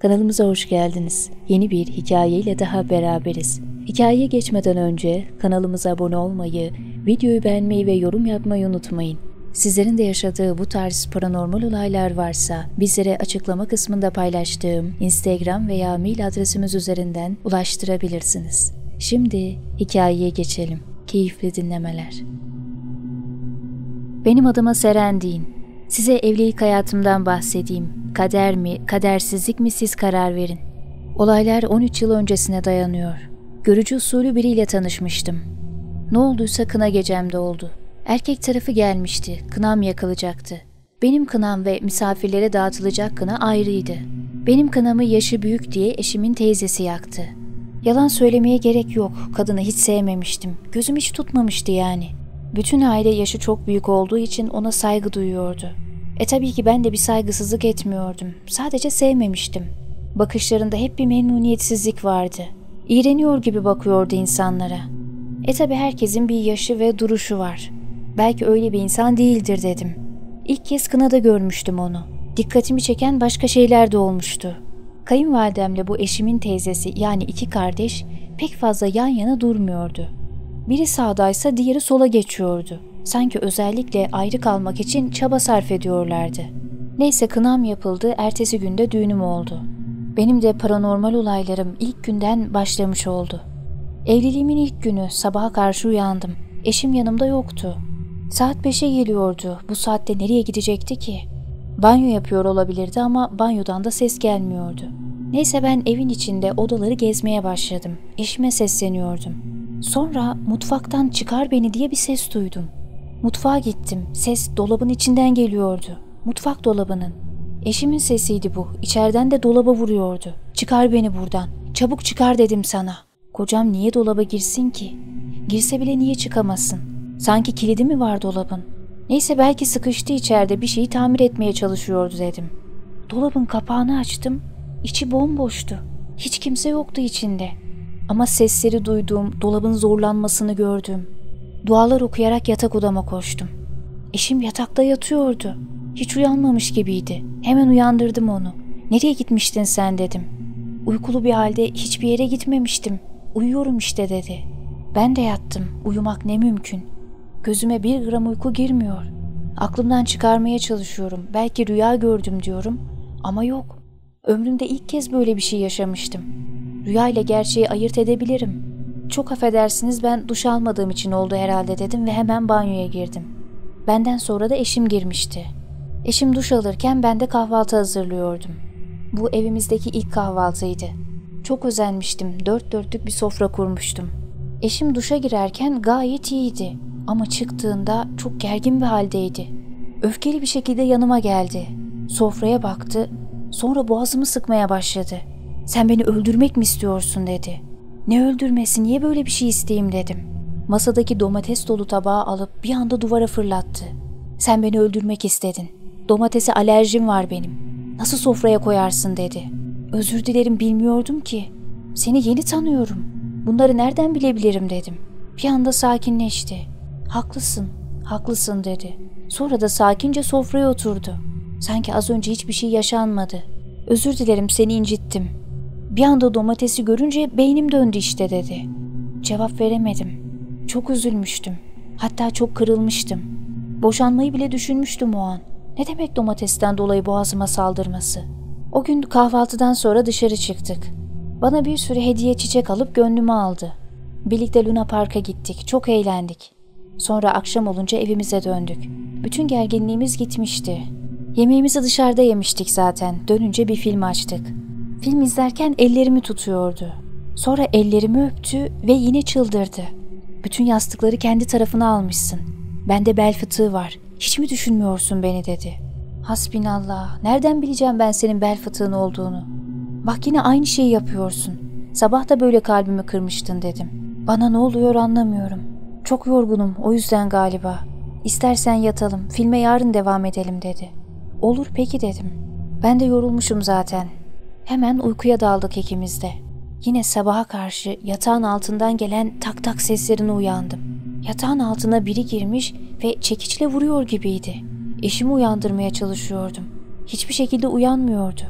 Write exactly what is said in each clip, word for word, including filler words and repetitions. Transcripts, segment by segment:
Kanalımıza hoş geldiniz. Yeni bir hikayeyle daha beraberiz. Hikayeye geçmeden önce kanalımıza abone olmayı, videoyu beğenmeyi ve yorum yapmayı unutmayın. Sizlerin de yaşadığı bu tarz paranormal olaylar varsa bizlere açıklama kısmında paylaştığım Instagram veya mail adresimiz üzerinden ulaştırabilirsiniz. Şimdi hikayeye geçelim. Keyifli dinlemeler. Benim adıma Seren deyin. Size evlilik hayatımdan bahsedeyim. Kader mi, kadersizlik mi siz karar verin. Olaylar on üç yıl öncesine dayanıyor. Görücü usulü biriyle tanışmıştım. Ne olduysa kına gecemde oldu. Erkek tarafı gelmişti, kınam yakılacaktı. Benim kınam ve misafirlere dağıtılacak kına ayrıydı. Benim kınamı yaşı büyük diye eşimin teyzesi yaktı. Yalan söylemeye gerek yok, kadını hiç sevmemiştim. Gözüm hiç tutmamıştı yani. Bütün aile yaşı çok büyük olduğu için ona saygı duyuyordu. E tabii ki ben de bir saygısızlık etmiyordum. Sadece sevmemiştim. Bakışlarında hep bir memnuniyetsizlik vardı. İğreniyor gibi bakıyordu insanlara. E tabii herkesin bir yaşı ve duruşu var. Belki öyle bir insan değildir dedim. İlk kez kınada görmüştüm onu. Dikkatimi çeken başka şeyler de olmuştu. Kayınvalidemle bu eşimin teyzesi yani iki kardeş pek fazla yan yana durmuyordu. Biri sağdaysa diğeri sola geçiyordu. Sanki özellikle ayrı kalmak için çaba sarf ediyorlardı. Neyse kınam yapıldı, ertesi günde düğünüm oldu. Benim de paranormal olaylarım ilk günden başlamış oldu. Evliliğimin ilk günü sabaha karşı uyandım. Eşim yanımda yoktu. Saat beşe geliyordu. Bu saatte nereye gidecekti ki? Banyo yapıyor olabilirdi ama banyodan da ses gelmiyordu. Neyse ben evin içinde odaları gezmeye başladım. Eşime sesleniyordum. Sonra mutfaktan çıkar beni diye bir ses duydum. Mutfağa gittim. Ses dolabın içinden geliyordu. Mutfak dolabının. Eşimin sesiydi bu. İçeriden de dolaba vuruyordu. Çıkar beni buradan. Çabuk çıkar dedim sana. Kocam niye dolaba girsin ki? Girse bile niye çıkamasın? Sanki kilidi mi var dolabın? Neyse belki sıkıştı içeride bir şeyi tamir etmeye çalışıyordu dedim. Dolabın kapağını açtım. İçi bomboştu. Hiç kimse yoktu içinde. Ama sesleri duyduğum, dolabın zorlanmasını gördüm. Dualar okuyarak yatak odama koştum. Eşim yatakta yatıyordu. Hiç uyanmamış gibiydi. Hemen uyandırdım onu. Nereye gitmiştin sen dedim. Uykulu bir halde hiçbir yere gitmemiştim. Uyuyorum işte dedi. Ben de yattım. Uyumak ne mümkün. Gözüme bir gram uyku girmiyor. Aklımdan çıkarmaya çalışıyorum. Belki rüya gördüm diyorum. Ama yok. Ömrümde ilk kez böyle bir şey yaşamıştım. Rüya ile gerçeği ayırt edebilirim. Çok affedersiniz ben duş almadığım için oldu herhalde dedim ve hemen banyoya girdim. Benden sonra da eşim girmişti. Eşim duş alırken ben de kahvaltı hazırlıyordum. Bu evimizdeki ilk kahvaltıydı. Çok özenmiştim. Dört dörtlük bir sofra kurmuştum. Eşim duşa girerken gayet iyiydi. Ama çıktığında çok gergin bir haldeydi. Öfkeli bir şekilde yanıma geldi. Sofraya baktı. Sonra boğazımı sıkmaya başladı. Sen beni öldürmek mi istiyorsun dedi. Ne öldürmesi, niye böyle bir şey isteyeyim dedim. Masadaki domates dolu tabağı alıp bir anda duvara fırlattı. Sen beni öldürmek istedin. Domatese alerjim var benim. Nasıl sofraya koyarsın dedi. Özür dilerim bilmiyordum ki. Seni yeni tanıyorum. Bunları nereden bilebilirim dedim. Bir anda sakinleşti. Haklısın, haklısın dedi. Sonra da sakince sofraya oturdu. Sanki az önce hiçbir şey yaşanmadı. Özür dilerim seni incittim. Bir anda domatesi görünce beynim döndü işte dedi. Cevap veremedim. Çok üzülmüştüm. Hatta çok kırılmıştım. Boşanmayı bile düşünmüştüm o an. Ne demek domatesten dolayı boğazıma saldırması? O gün kahvaltıdan sonra dışarı çıktık. Bana bir sürü hediye çiçek alıp gönlümü aldı. Birlikte Luna Park'a gittik. Çok eğlendik. Sonra akşam olunca evimize döndük. Bütün gerginliğimiz gitmişti. Yemeğimizi dışarıda yemiştik zaten. Dönünce bir film açtık. Film izlerken ellerimi tutuyordu. Sonra ellerimi öptü ve yine çıldırdı. Bütün yastıkları kendi tarafına almışsın. Bende bel fıtığı var. Hiç mi düşünmüyorsun beni dedi. Hasbinallah. Nereden bileceğim ben senin bel fıtığın olduğunu? Bak yine aynı şeyi yapıyorsun. Sabah da böyle kalbimi kırmıştın dedim. Bana ne oluyor anlamıyorum. Çok yorgunum o yüzden galiba. İstersen yatalım. Filme yarın devam edelim dedi. Olur peki dedim. Ben de yorulmuşum zaten. Hemen uykuya daldık ikimiz de. Yine sabaha karşı yatağın altından gelen tak tak seslerine uyandım. Yatağın altına biri girmiş ve çekiçle vuruyor gibiydi. Eşimi uyandırmaya çalışıyordum. Hiçbir şekilde uyanmıyordu.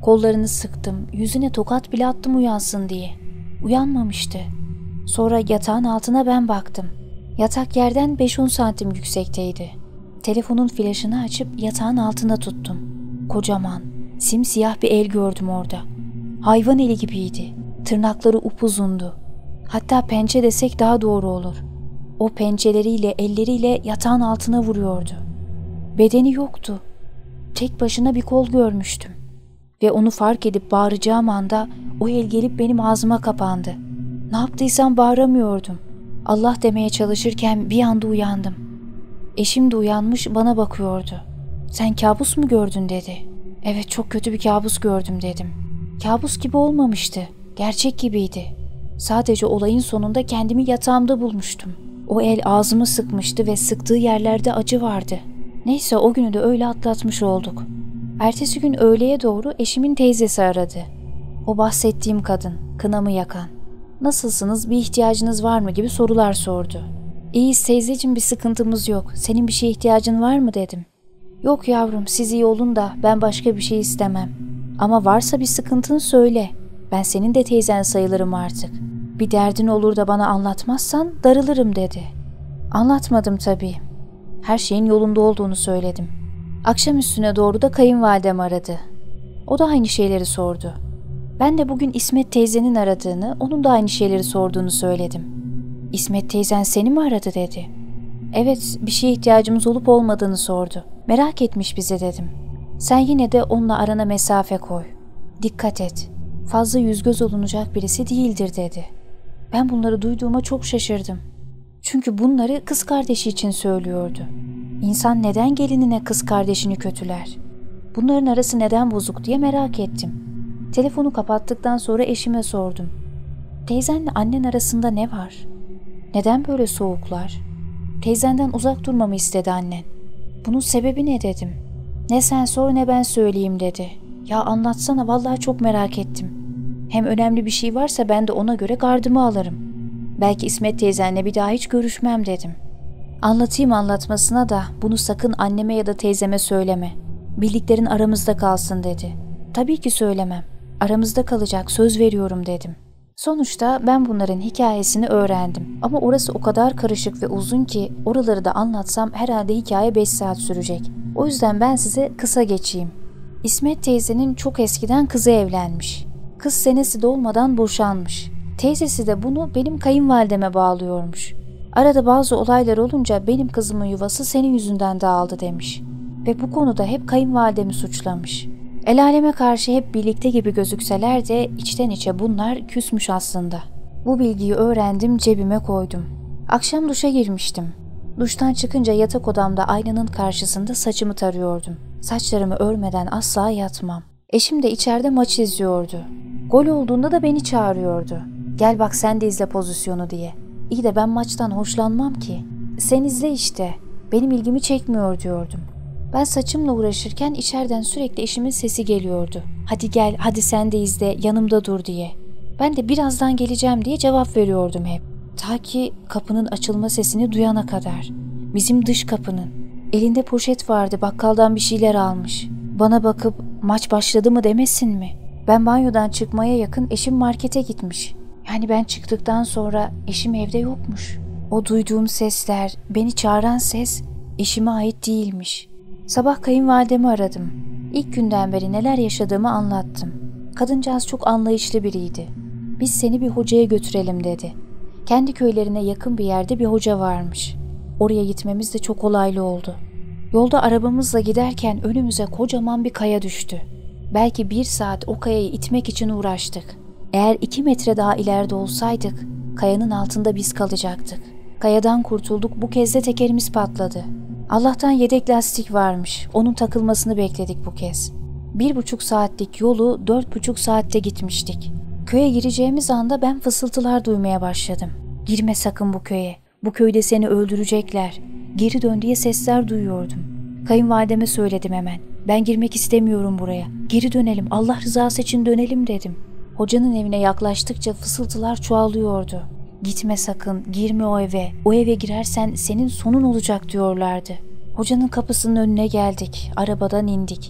Kollarını sıktım, yüzüne tokat bile attım uyansın diye. Uyanmamıştı. Sonra yatağın altına ben baktım. Yatak yerden beş on santim yüksekteydi. Telefonun flaşını açıp yatağın altına tuttum. Kocaman, simsiyah bir el gördüm orada. Hayvan eli gibiydi. Tırnakları upuzundu. Hatta pençe desek daha doğru olur. O pençeleriyle, elleriyle yatağın altına vuruyordu. Bedeni yoktu. Tek başına bir kol görmüştüm. Ve onu fark edip bağıracağım anda o el gelip benim ağzıma kapandı. Ne yaptıysam bağıramıyordum. Allah demeye çalışırken bir anda uyandım. Eşim de uyanmış bana bakıyordu. "Sen kabus mu gördün?" dedi. "Evet, çok kötü bir kabus gördüm." dedim. Kabus gibi olmamıştı. Gerçek gibiydi. Sadece olayın sonunda kendimi yatağımda bulmuştum. O el ağzımı sıkmıştı ve sıktığı yerlerde acı vardı. Neyse, o günü de öyle atlatmış olduk. Ertesi gün öğleye doğru eşimin teyzesi aradı. O bahsettiğim kadın, kınamı yakan. "Nasılsınız, bir ihtiyacınız var mı?" gibi sorular sordu. "İyiyiz teyzeciğim, bir sıkıntımız yok. Senin bir şeye ihtiyacın var mı?" dedim. "Yok yavrum, siz iyi olun da ben başka bir şey istemem. Ama varsa bir sıkıntın söyle. Ben senin de teyzen sayılırım artık. Bir derdin olur da bana anlatmazsan darılırım." dedi. Anlatmadım tabii. Her şeyin yolunda olduğunu söyledim. Akşam üstüne doğru da kayınvalidem aradı. O da aynı şeyleri sordu. Ben de bugün İsmet teyzenin aradığını, onun da aynı şeyleri sorduğunu söyledim. "İsmet teyzen seni mi aradı?" dedi. "Evet, bir şeye ihtiyacımız olup olmadığını sordu. Merak etmiş bizi." dedim. "Sen yine de onunla arana mesafe koy. Dikkat et. Fazla yüz göz olunacak birisi değildir." dedi. Ben bunları duyduğuma çok şaşırdım. Çünkü bunları kız kardeşi için söylüyordu. İnsan neden gelinine kız kardeşini kötüler? Bunların arası neden bozuk diye merak ettim. Telefonu kapattıktan sonra eşime sordum. "Teyzenle annen arasında ne var? Neden böyle soğuklar? Teyzenden uzak durmamı istedi annen. Bunun sebebi ne?" dedim. "Ne sen sor ne ben söyleyeyim." dedi. "Ya anlatsana, vallahi çok merak ettim. Hem önemli bir şey varsa ben de ona göre gardımı alırım. Belki İsmet teyzenle bir daha hiç görüşmem." dedim. "Anlatayım anlatmasına da bunu sakın anneme ya da teyzeme söyleme. Bildiklerin aramızda kalsın." dedi. "Tabii ki söylemem. Aramızda kalacak, söz veriyorum." dedim. Sonuçta ben bunların hikayesini öğrendim. Ama orası o kadar karışık ve uzun ki oraları da anlatsam herhalde hikaye beş saat sürecek. O yüzden ben size kısa geçeyim. İsmet teyzenin çok eskiden kızı evlenmiş. Kız senesi dolmadan boşanmış. Teyzesi de bunu benim kayınvalideme bağlıyormuş. Arada bazı olaylar olunca benim kızımın yuvası senin yüzünden dağıldı demiş. Ve bu konuda hep kayınvalidemi suçlamış. El aleme karşı hep birlikte gibi gözükseler de içten içe bunlar küsmüş aslında. Bu bilgiyi öğrendim, cebime koydum. Akşam duşa girmiştim. Duştan çıkınca yatak odamda aynanın karşısında saçımı tarıyordum. Saçlarımı örmeden asla yatmam. Eşim de içeride maç izliyordu. Gol olduğunda da beni çağırıyordu. "Gel bak sen de izle pozisyonu." diye. İyi de ben maçtan hoşlanmam ki. "Sen izle işte. Benim ilgimi çekmiyor." diyordum. Ben saçımla uğraşırken içeriden sürekli eşimin sesi geliyordu. "Hadi gel, hadi sen de izle, yanımda dur." diye. Ben de birazdan geleceğim diye cevap veriyordum hep. Ta ki kapının açılma sesini duyana kadar. Bizim dış kapının. Elinde poşet vardı, bakkaldan bir şeyler almış. Bana bakıp "Maç başladı mı?" demesin mi? Ben banyodan çıkmaya yakın eşim markete gitmiş. Yani ben çıktıktan sonra eşim evde yokmuş. O duyduğum sesler, beni çağıran ses eşime ait değilmiş. Sabah kayınvalidemi aradım. İlk günden beri neler yaşadığımı anlattım. Kadıncağız çok anlayışlı biriydi. "Biz seni bir hocaya götürelim." dedi. Kendi köylerine yakın bir yerde bir hoca varmış. Oraya gitmemiz de çok kolaylı oldu. Yolda arabamızla giderken önümüze kocaman bir kaya düştü. Belki bir saat o kayayı itmek için uğraştık. Eğer iki metre daha ileride olsaydık, kayanın altında biz kalacaktık. Kayadan kurtulduk, bu kez de tekerimiz patladı. Allah'tan yedek lastik varmış, onun takılmasını bekledik bu kez. Bir buçuk saatlik yolu dört buçuk saatte gitmiştik. Köye gireceğimiz anda ben fısıltılar duymaya başladım. "Girme sakın bu köye, bu köyde seni öldürecekler. Geri dön." diye sesler duyuyordum. Kayınvalideme söyledim hemen. "Ben girmek istemiyorum buraya. Geri dönelim, Allah rızası için dönelim." dedim. Hocanın evine yaklaştıkça fısıltılar çoğalıyordu. "Gitme sakın, girme o eve. O eve girersen senin sonun olacak." diyorlardı. Hocanın kapısının önüne geldik, arabadan indik.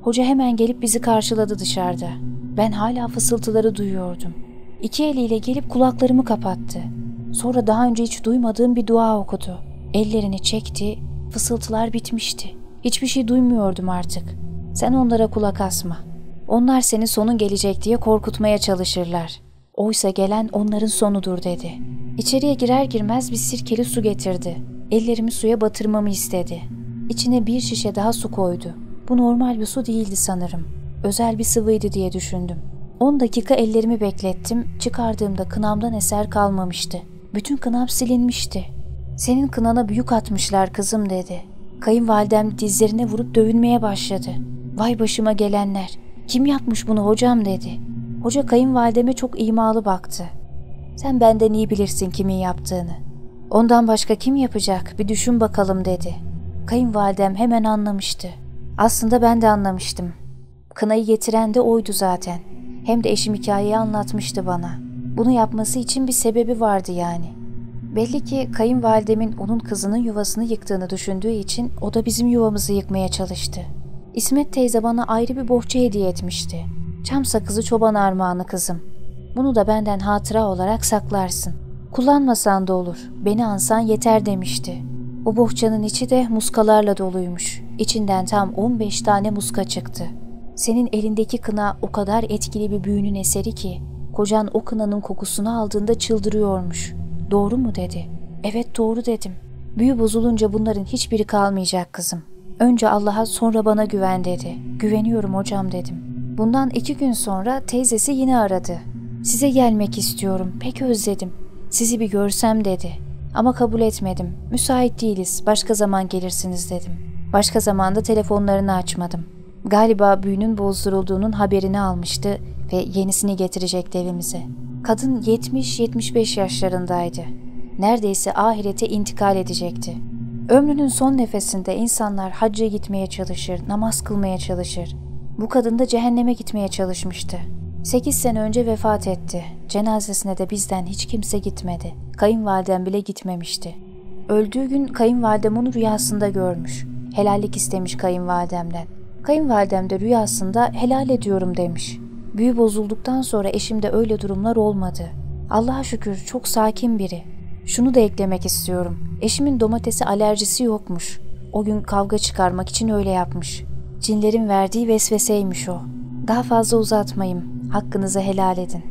Hoca hemen gelip bizi karşıladı dışarıda. Ben hala fısıltıları duyuyordum. İki eliyle gelip kulaklarımı kapattı. Sonra daha önce hiç duymadığım bir dua okudu. Ellerini çekti, fısıltılar bitmişti. Hiçbir şey duymuyordum artık. Sen onlara kulak asma. Onlar senin sonun gelecek diye korkutmaya çalışırlar. Oysa gelen onların sonudur dedi. İçeriye girer girmez bir sirkeli su getirdi. Ellerimi suya batırmamı istedi. İçine bir şişe daha su koydu. Bu normal bir su değildi sanırım. Özel bir sıvıydı diye düşündüm. On dakika ellerimi beklettim. Çıkardığımda kınamdan eser kalmamıştı. Bütün kınam silinmişti. Senin kınana büyük atmışlar kızım dedi. Kayınvalidem dizlerine vurup dövünmeye başladı. Vay başıma gelenler. Kim yapmış bunu hocam dedi. Hoca kayınvalideme çok imalı baktı. Sen benden iyi bilirsin kimin yaptığını. Ondan başka kim yapacak bir düşün bakalım dedi. Kayınvalidem hemen anlamıştı. Aslında ben de anlamıştım. Kınayı getiren de oydu zaten. Hem de eşim hikayeyi anlatmıştı bana. Bunu yapması için bir sebebi vardı yani. Belli ki kayınvalidemin onun kızının yuvasını yıktığını düşündüğü için o da bizim yuvamızı yıkmaya çalıştı. İsmet teyze bana ayrı bir bohça hediye etmişti. Çam sakızı çoban armağanı kızım. Bunu da benden hatıra olarak saklarsın. Kullanmasan da olur, beni ansan yeter demişti. O bohçanın içi de muskalarla doluymuş. İçinden tam on beş tane muska çıktı. Senin elindeki kına o kadar etkili bir büyünün eseri ki, kocan o kınanın kokusunu aldığında çıldırıyormuş. Doğru mu dedi. Evet doğru dedim. Büyü bozulunca bunların hiçbiri kalmayacak kızım. Önce Allah'a sonra bana güven dedi. Güveniyorum hocam dedim. Bundan iki gün sonra teyzesi yine aradı. Size gelmek istiyorum, pek özledim. Sizi bir görsem dedi. Ama kabul etmedim. Müsait değiliz, başka zaman gelirsiniz dedim. Başka zamanda telefonlarını açmadım. Galiba büyünün bozdurulduğunun haberini almıştı ve yenisini getirecekti evimize. Kadın yetmiş yetmiş beş yaşlarındaydı. Neredeyse ahirete intikal edecekti. Ömrünün son nefesinde insanlar hacca gitmeye çalışır, namaz kılmaya çalışır. Bu kadın da cehenneme gitmeye çalışmıştı. Sekiz sene önce vefat etti. Cenazesine de bizden hiç kimse gitmedi. Kayınvalidem bile gitmemişti. Öldüğü gün kayınvalidem onu rüyasında görmüş. Helallik istemiş kayınvalidemden. Kayınvalidem de rüyasında helal ediyorum demiş. Büyü bozulduktan sonra eşimde öyle durumlar olmadı. Allah'a şükür çok sakin biri. Şunu da eklemek istiyorum. Eşimin domatese alerjisi yokmuş. O gün kavga çıkarmak için öyle yapmış. Cinlerin verdiği vesveseymiş o. Daha fazla uzatmayayım. Hakkınızı helal edin.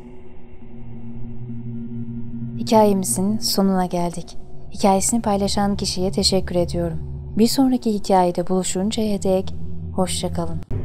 Hikayemizin sonuna geldik. Hikayesini paylaşan kişiye teşekkür ediyorum. Bir sonraki hikayede buluşuncaya dek hoşça kalın.